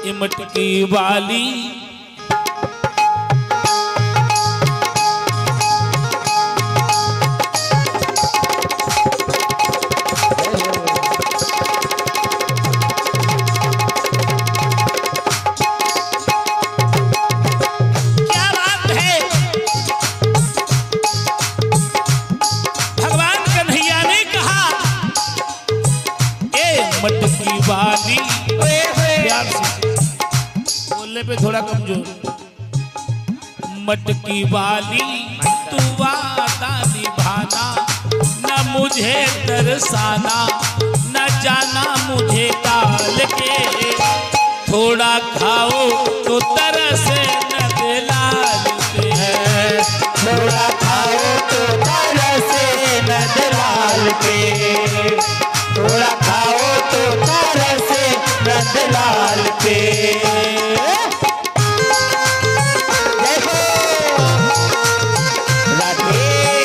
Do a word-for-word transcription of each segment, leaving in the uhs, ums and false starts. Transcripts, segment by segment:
ये मटकी वाली मटकी वाली प्यार से बोलने पे थोड़ा कमजोर। मटकी वाली तू वादा निभाना, न मुझे तरसाना, न जाना मुझे टाल के। थोड़ा खाओ तो तरस न दिलाल के, थोड़ा खाओ तो तरस न दिलाल के, थोड़ा खाओ तो तरस नंदलाल पे। देखो राधे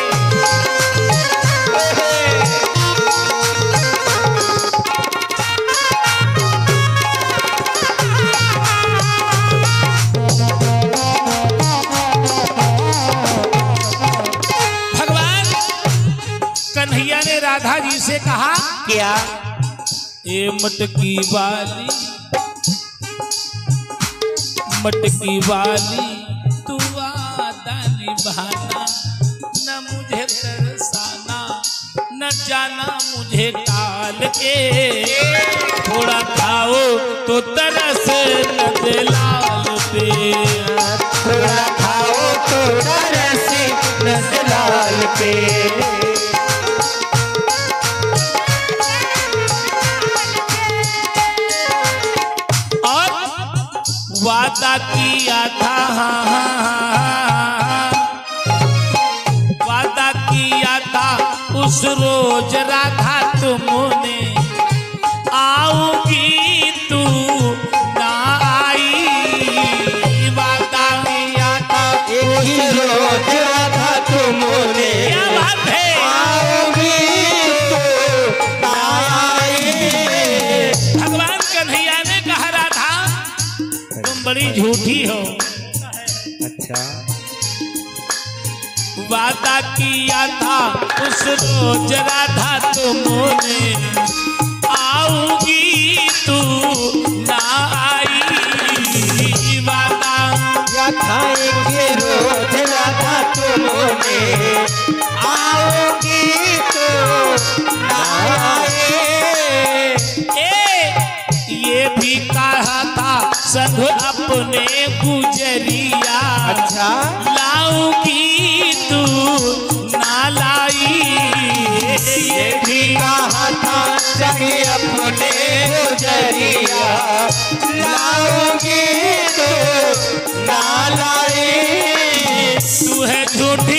भगवान कन्हैया ने राधा जी से कहा क्या? ये मटकी वाली मटकी वाली तू वादा निभाना, न मुझे तरसाना, न जाना मुझे टाल के। थोड़ा खाओ तो तरस न दिलाल पे, थोड़ा खाओ तो तरस नंदलाल पे। वादा किया था हाँ हाँ हाँ, वादा किया था उस रोज राधा तुमने, आओगी तू ना आई। वादा किया था उस रोज राधा तुमने, क्या बात है, आओगी तू ना आई। भगवान कन्हैया ने कहा राधा तुम बड़ी झूठी हो। अच्छा। वादा किया था उस रोज राधा तुमने, आओगी तू ना आई। वादा किया था एक रोज राधा तुमने, आओगी तू ना आई। ए ये भी कहा था संग अपने गुजरिया, अच्छा। लाऊंगी तू ना लाई। ये भी कहा था संग अपने गुजरिया, लाऊंगी तू ना लाई। तू है झूठी।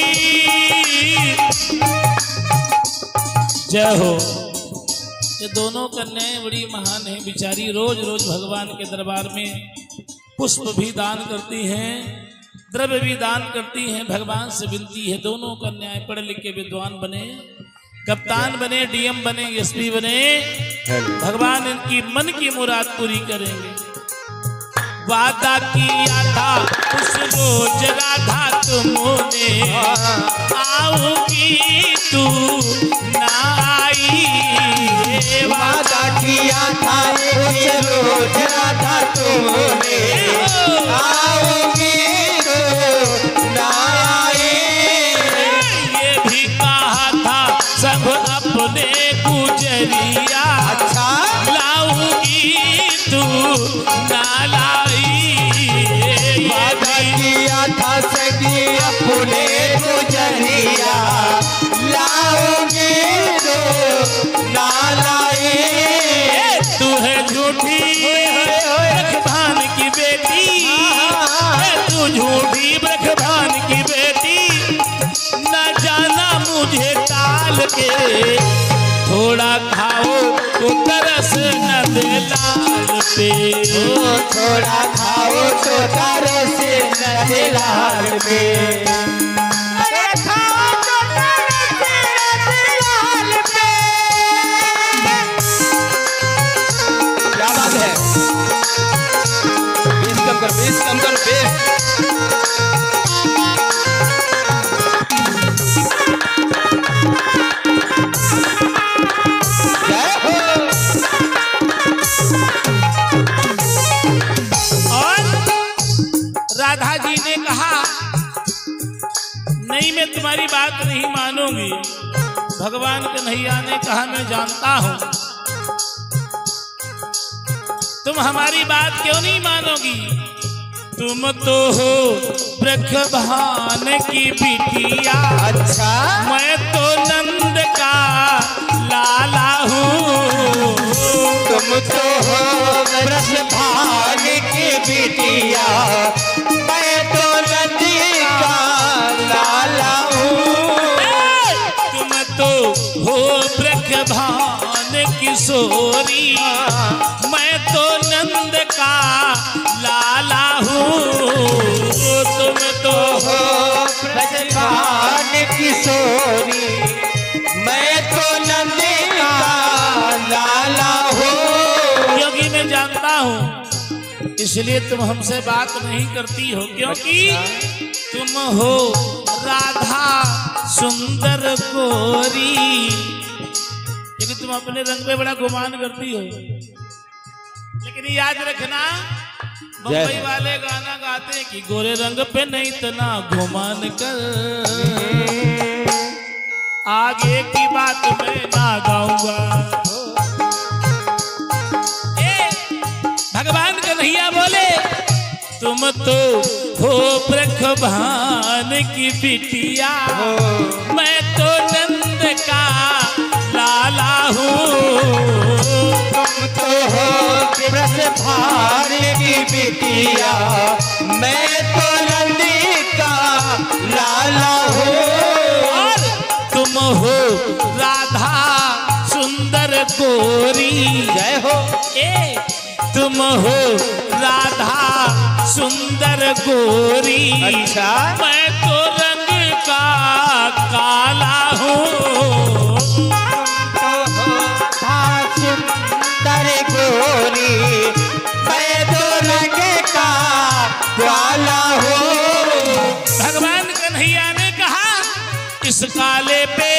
जय हो। ये दोनों कन्याएं बड़ी महान हैं बिचारी, रोज रोज भगवान के दरबार में पुष्प भी दान करती हैं, द्रव्य भी दान करती हैं। भगवान से विनती है दोनों कन्याएं पढ़ लिख के विद्वान बने, कप्तान बने, डीएम बने, एसपी बने। भगवान इनकी मन की मुराद पूरी करेंगे। वादा किया था उस रोज राधा तुमने, आओगी तू ना आई। वादा किया था उस रोज राधा तुमने, आओगी तू ना आई। ये भी कहा था सब अपने गुजरिया, अच्छा। लाऊंगी तू ना लाई। वादा किया था सगी अपने गुजरिया, लाऊंगी तू ना लाई। तू है झूठी ब्रखभान की बेटी, तू झूठी ब्रखभान की बेटी, न जाना मुझे टाल के। थोड़ा खाओ तो तरस न दिलाल पे, थोड़ा खाओ तो तरस न दिलाल पे। क्या बात है? मैं तुम्हारी बात नहीं मानूंगी। भगवान कन्हैया ने कहा मैं जानता हूं तुम हमारी बात क्यों नहीं मानोगी। तुम तो हो ब्रखभान की बिटिया, अच्छा मैं तो नंद का लाला हूँ। तुम तो हो ब्रखभान की बिटिया, मैं तो नंदी का लाला हूँ। तुम तो हो ब्रखभान किशोरी, मैं तो नंद का लाला हूँ। तुम तो हो ब्रजभान किशोरी, मैं तो नंदी का लाला हूँ। क्योंकि मैं जानता हूँ इसलिए तुम हमसे बात नहीं करती हो, क्योंकि तुम हो राधा सुंदर गोरी। क्योंकि तुम अपने रंग पे बड़ा गुमान करती हो। लेकिन याद रखना मुंबई वाले गाना गाते हैं कि गोरे रंग पे नहीं इतना गुमान कर, आगे की बात मैं ना गाऊंगा। ए, भगवान कन्हैया बोले तुम तो हो ब्रखभान की बिटिया, मैं तो नंद का लाला हूँ। तुम तो हो ब्रजभान की बिटिया, मैं तो नंदी का लाला हूँ। और तुम हो राधा सुंदर गोरी, जय हो। ए तुम हो राधा सुंदर गोरी, अच्छा मैं तो रंग का काला हूँ। सुंदर गोरी, मैं तो रंग का काला हूँ। भगवान कन्हैया ने कहा इस काले पे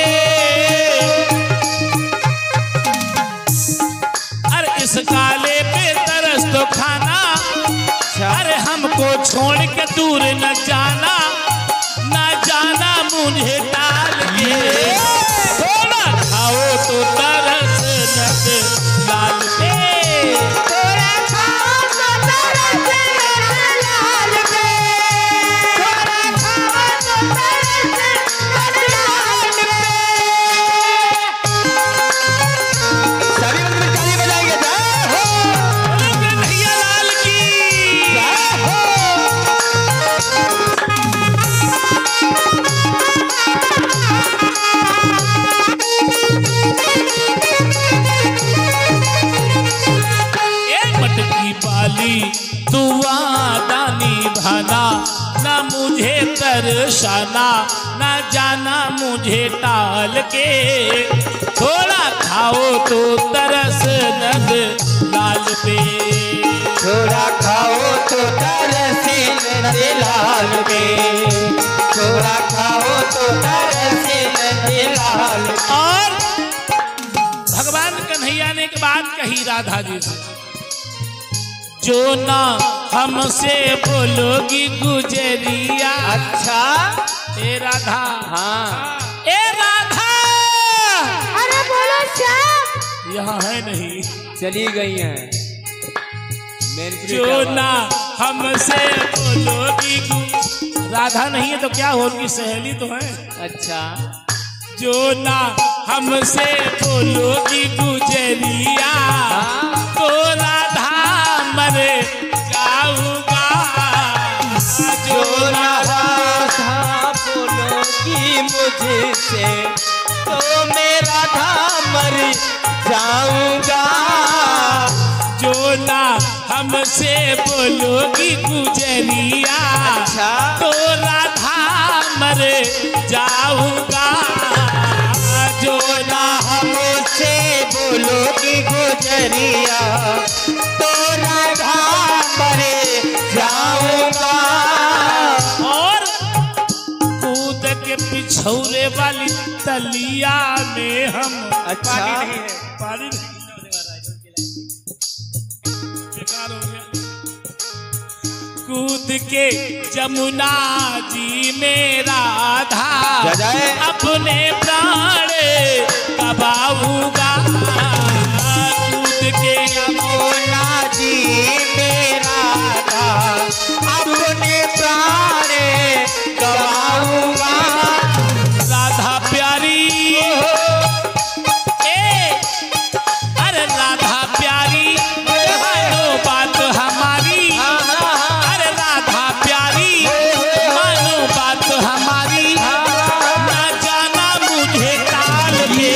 अरे इस काले पे तरस तो खाना, अरे हमको छोड़ के दूर न जाना, न जाना मुझे डाल के, थोड़ा खाओ तो तरस न डाल के। थोड़ा खाओ तो तरस न डाल के, थोड़ा खाओ तो तरस न डाल के। सभी बंधु ताली बजाएंगे। जय हो कन्हैया लाल की जय हो। मटकी पाली तू वादा निभाना, ना मुझे तरसाना, ना जाना मुझे टाल के, थोड़ा खाओ तो तरस नग लाल पे। थोड़ा खाओ तो तरसी नदी लाल पे, थोड़ा खाओ तो तरसी नदी लाल पे। और भगवान कन्हैया ने एक बात कही राधा जी से, जो ना हमसे बोलोगी गुजरिया। अच्छा ए राधा, हाँ ए राधा, अरे बोलो श्याम। यहाँ है नहीं, चली गई हैं। जो ना हमसे बोलोगी गु- राधा नहीं है तो क्या होगी, सहेली तो है। अच्छा जो ना हमसे बोलोगी गुजरिया, तो राधा मर जाऊंगा। जो राधा बोलोगी मुझसे, तो मेरा धाम मर जाऊंगा। जो ना हमसे बोलोगी गुजरिया, अच्छा तो राधा मर जाऊंगा। जो ना हमसे बोलोगी गुजरिया, तो राधा मर जाऊंगा। और कूद के पिछौरे वाली तलिया में हम, अच्छा पानी नहीं है, पानी नहीं बेकार हो गया। कूद के जमुना जी में राधा जय जय। अपने प्राण कबाऊंगा। कूद के यमुना जी में राधा अपने प्राण गवाऊंगा। राधा प्यारी ए अरे राधा प्यारी मानो बात हमारी। अरे राधा प्यारी मानो बात हमारी। ना जाना मुझे ताल पे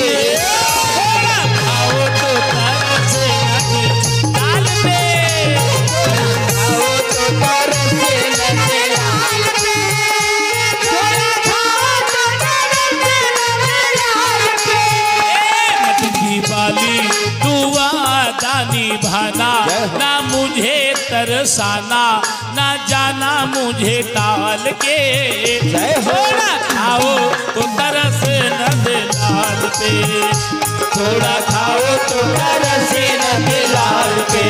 आओ तो तरस लगे ताल पे आओ तो तरस लगे लाल पे। थोड़ा खाओ तो तरस लगे लाल पे। मटकी वाली दुआ दानी भाना ना मुझे तरसाना। ना जाना मुझे टाल के जय हो। थोड़ा खाओ तो तरस नद लाल पे। थोड़ा खाओ तो तरस लगे लाल पे।